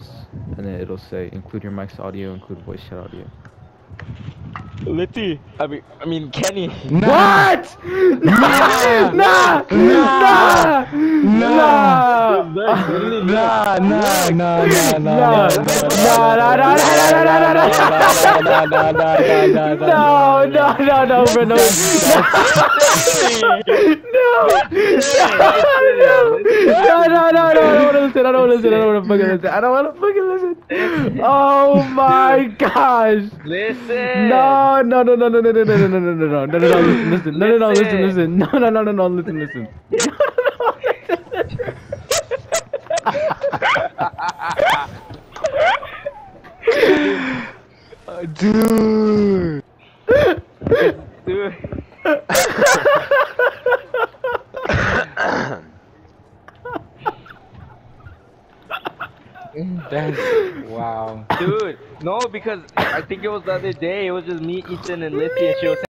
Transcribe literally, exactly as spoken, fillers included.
settings, and then it'll say include your mic's audio, include voice chat audio. Litty. I mean, I mean Kenny. Nah. What? Nah! Nah! Nah! Nah! Nah! Nah! Nah, nah, nah, nah, nah, Nah! Nah! Nah! Nah! Nah! Nah! Nah! Nah! Nah! No! No! No! No! Bro! No! No! No! No! No! No! I don't want to listen. I don't want to listen. I don't want to fucking listen. I don't want to fucking listen. Oh my gosh! Listen. No! No! No! No! No! No! No! No! No! No! No! No! No! No! No! Listen! Listen! No! No! No! Listen! Listen! No! No! No! No! No! Listen! Listen! Dude. Dude. That's wow. Dude, no, because I think it was the other day. It was just me, Ethan, and Lissy, and she was